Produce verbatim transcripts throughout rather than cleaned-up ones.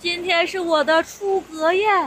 今天是我的出阁宴，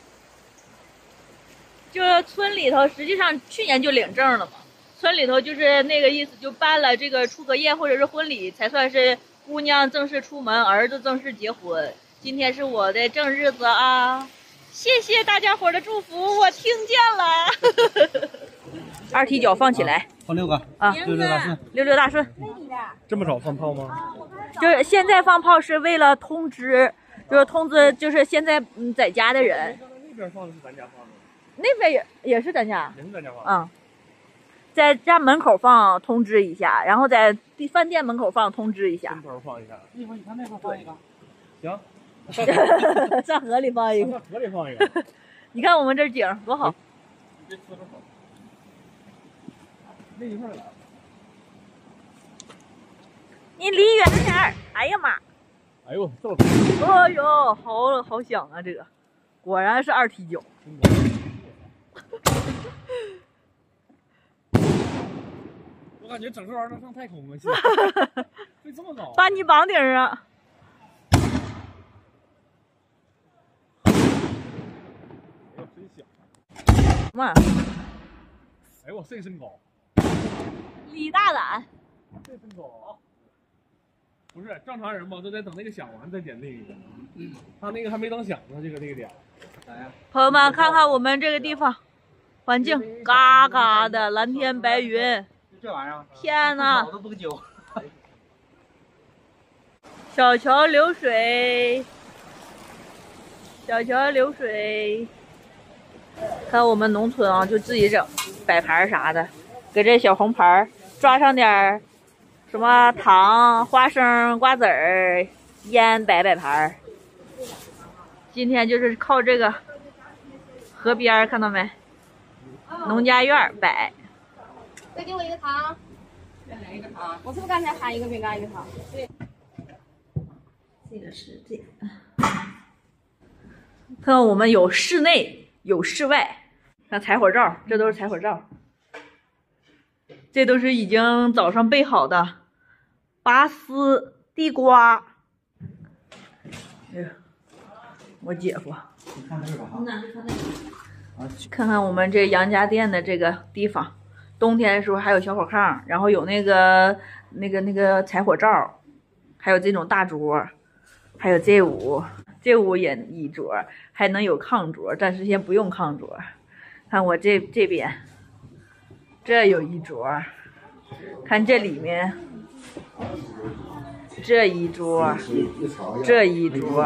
就是村里头，实际上去年就领证了嘛。村里头就是那个意思，就办了这个出阁宴或者是婚礼，才算是姑娘正式出门，儿子正式结婚。今天是我的正日子啊！谢谢大家伙的祝福，我听见了。二踢脚放起来， 放六个啊， 六六大顺， 六六大顺。 这么早放炮吗？ 就是现在放炮是为了通知，就是通知，就是现在嗯在家的人。 那边放的是咱家放的， 那边也也是咱家， 也是咱家放的。 嗯，在家门口放通知一下，然后在饭店门口放通知一下。 门口放一下，一会儿你看那块放一个，行。 上河里放一个， 上河里放一个。 你看我们这景多好。 别呲着手。那一块来。 你离远点儿！哎呀妈！ 哎呦，这么高！哎呦，好好响啊！这个果然是二踢脚。 我感觉整这玩意儿能上太空了，飞这么高。 把你绑顶上。 真响！ 妈！ 哎呦，这身高！ 李大胆！ 这身高啊！不是正常人吧，都得等那个响完再点那个。嗯，他那个还没等响呢，这个这个点。咋呀？ 朋友们，看看我们这个地方，环境嘎嘎的，蓝天白云。 这玩意儿！ 天哪！ 都不揪。 小桥流水，小桥流水。看我们农村啊，就自己整摆盘啥的，给这小红盘抓上点什么糖、花生、瓜子儿、烟，摆摆盘。今天就是靠这个河边，看到没？农家院摆。 再给我一个糖。再来一个糖。我是不是刚才喊一个饼干一个糖？对。 这个是这个。看看我们有室内。有室外，看采火罩，这都是采火罩，这都是已经早上备好的拔丝、地瓜。哎呀，我姐夫， 看这个哈， 看看我们这杨家店的这个地方，冬天的时候还有小火炕，然后有那个那个那个采火罩，还有这种大桌，还有这屋。这屋也一桌，还能有炕桌，暂时先不用炕桌。看我这这边，这有一桌，看这里面，这一桌，这一桌，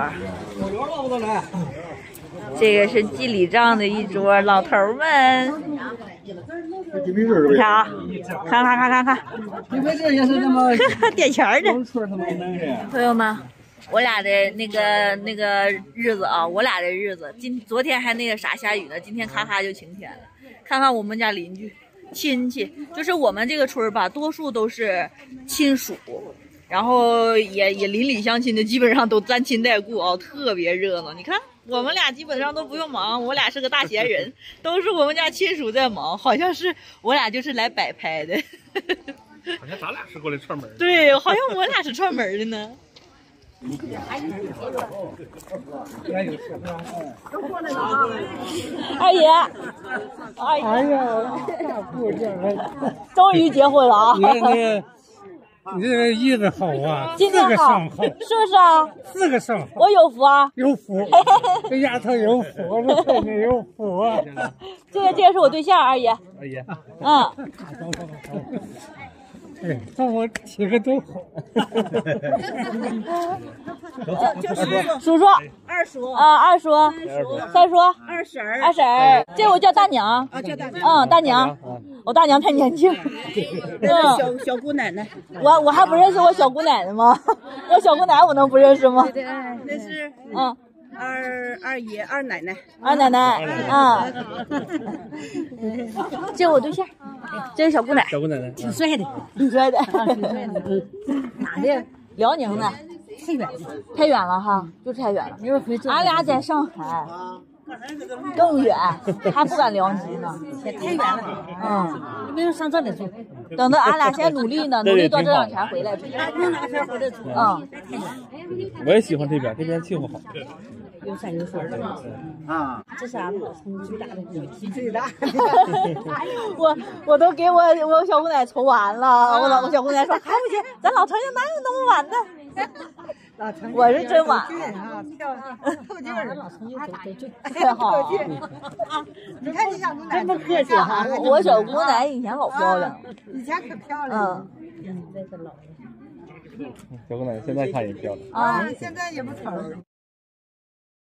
这个是记礼账的一桌，老头们。你看啊，看看看看看， 你们这也是这么点钱的， 的朋友们。我俩的那个那个日子啊，我俩的日子，今昨天还那个啥下雨呢，今天咔咔就晴天了。看看我们家邻居亲戚，就是我们这个村吧，多数都是亲属，然后也也邻里乡亲的，基本上都沾亲带故啊，特别热闹。你看我们俩基本上都不用忙，我俩是个大闲人，都是我们家亲属在忙，好像是我俩就是来摆拍的。 好像咱俩是过来串门。 对，好像我俩是串门的呢。二爷，二爷， 哎呀，大过劲儿！ 终于结婚了啊！ 你看你，你这个意子好啊， 今天四个上好， 是不是啊？ 四个上好， 我有福啊！ 有福，这丫头有福，这闺女有福啊！ 这个这个是我对象，二爷。 二爷， 嗯。 对，让我起个都好。 就是叔叔、 二叔啊，二叔、三叔、 二婶儿、 二婶儿，这我叫大娘。 啊，叫大娘。 嗯，大娘，我大娘太年轻。 嗯，小小姑奶奶。 我我还不认识我小姑奶奶吗？我小姑奶奶我能不认识吗？ 对，那是嗯。 二二爷、二奶奶、 二奶奶，啊，这我对象，这是小姑奶， 小姑奶奶挺帅的，挺帅的，哪的？辽宁的，太远了，太远了哈，就太远了。俺俩在上海，更远，还不敢辽宁呢， 也太远了。 嗯， 没有上这里住。 等着俺俩先努力呢，努力赚这两钱回来。嗯， 我也喜欢这边，这边气候好。 有山有水啊，这是俺老村最大的鸡，最大。 我我都给我我小姑奶筹完了，我老我小姑奶说还不行，咱老城哪有那么晚的？我是真晚了， 透劲儿，老城就走走就太好。 你看你小姑奶这么客气哈， 我小姑奶以前老漂亮， 以前可漂亮了。 嗯， 这是老的。 小姑奶现在看也漂亮啊，现在也不丑。